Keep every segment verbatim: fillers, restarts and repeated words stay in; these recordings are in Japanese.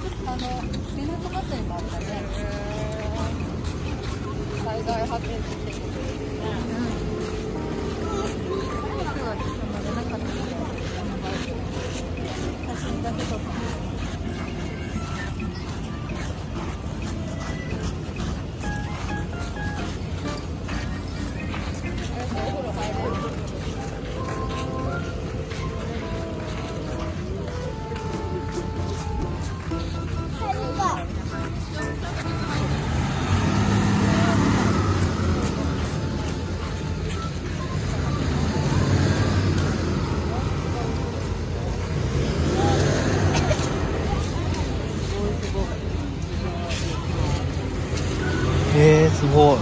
あの港祭りもあったね。災害派遣って言ってる。うん。今日はちょっと乗れなかったけど、写真だけ撮った。 えー、すごい。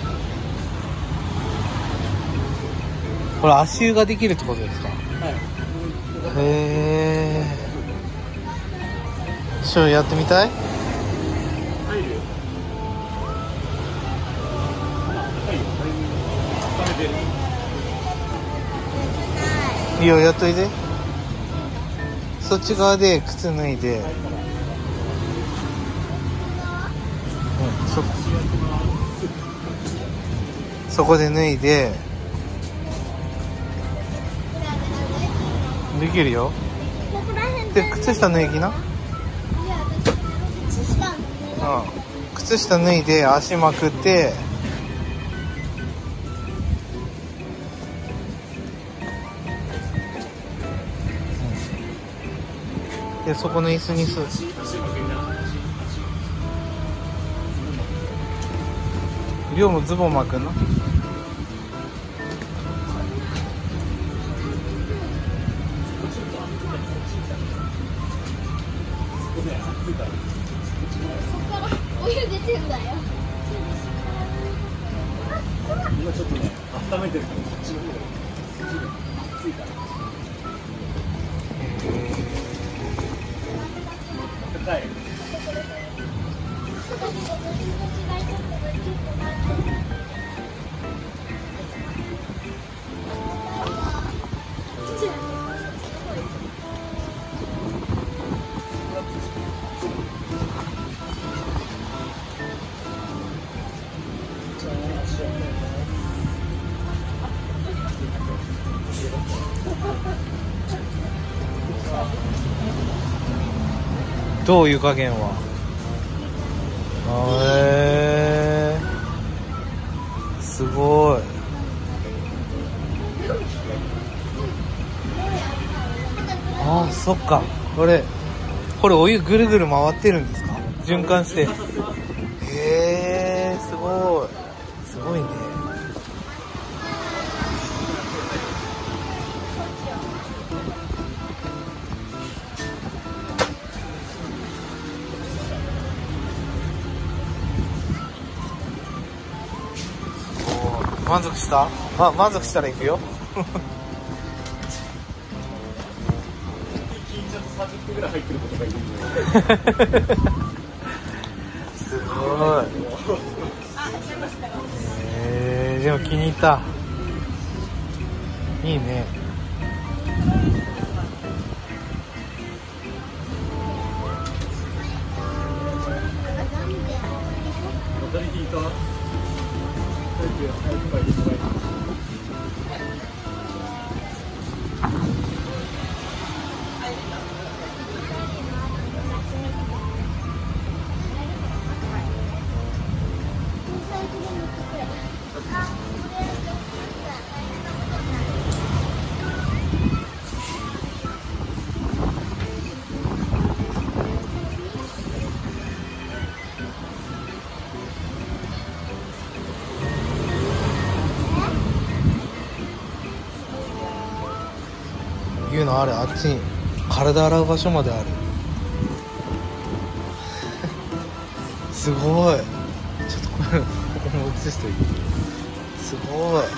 これ足湯ができるってことですか？はい。へえ。ショーやってみたい？いいよ、やっといて。そっち側で靴脱いで、うん、そそこで脱いでできるよ。で、靴下脱ぎな。うん、靴下脱いで足まくって、でそこの椅子に座る。りょうもズボン巻くの？ お湯出てんだよ。 今ちょっとね、温めてるから、こっちの方が熱いから。温かい。 どういう加減は？へえー、すごい。ああ、そっか。これこれお湯ぐるぐる回ってるんですか？循環して。へえー、すごいすごいね。満足した？ま、満足したら行くよ。 さんじゅっぷんぐらい入ってることがいるんで。 すごい。えー、でも気に入った。いいね。 渡り引いた。早く早く帰ってもらいます。 いうのある。あっちに体洗う場所まである。すごい。ちょっとこれここも映しといて。すごい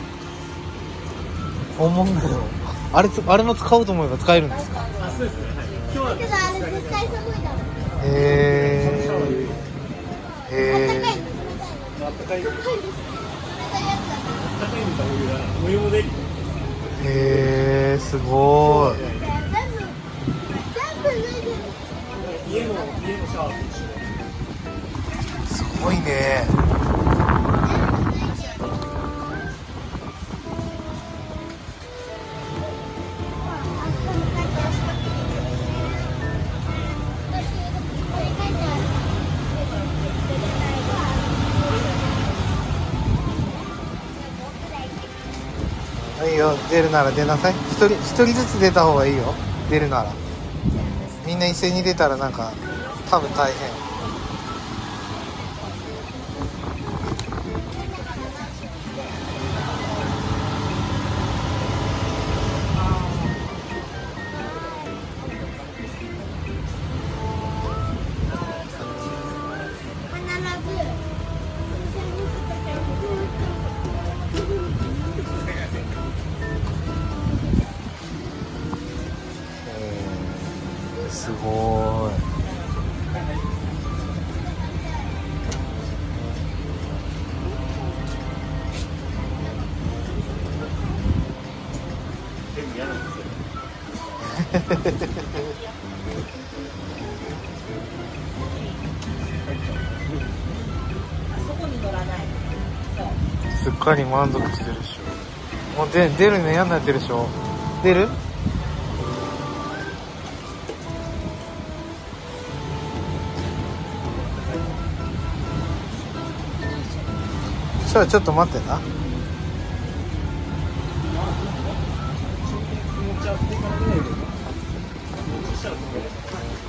本物だよ。あれあれも使おうと思えば使えるんですか？ あ、そうですね。はい。今日はだけどあれ絶対寒いだろ。 へーへあったかい。あったかいんだ。 冷たいやつだから。 あったかいんだお湯が。お湯もできる。 ーへーすごい。 全部全部脱いでる。 家もいよ、出るなら出なさい。一人一人ずつ出た方がいいよ、出るなら。みんな一斉に出たらなんか多分大変。すごーい。 全部嫌なんですよ。 すっかり満足してるでしょ。もうで出るの嫌になってるでしょ。出る？そしたらちょっと待ってな。 気持ちはってから出ないけど。そしたらここで。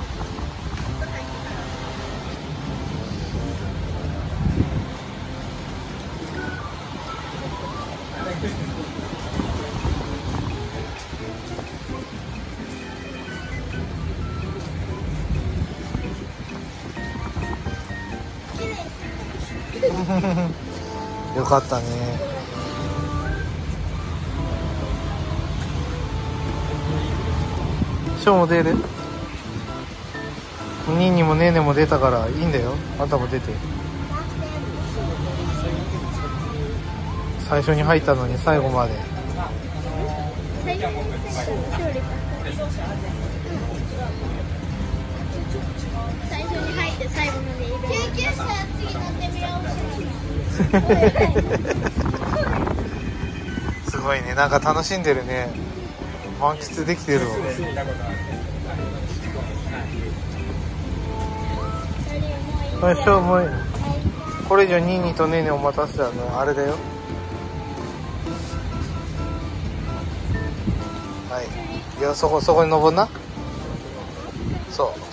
よかったね。ショーも出る？ニーニもネーネも出たからいいんだよ。あんたも出て。最初に入ったのに最後まで。 最初に入って最後までいる。救急車次乗ってみよう。 すごいね、なんか楽しんでるね。満喫できてるわ。これしょうもいい。これ以上ニーニーとネーネを待たせたのあれだよ。はい。いや、そこそこに登んな。そう。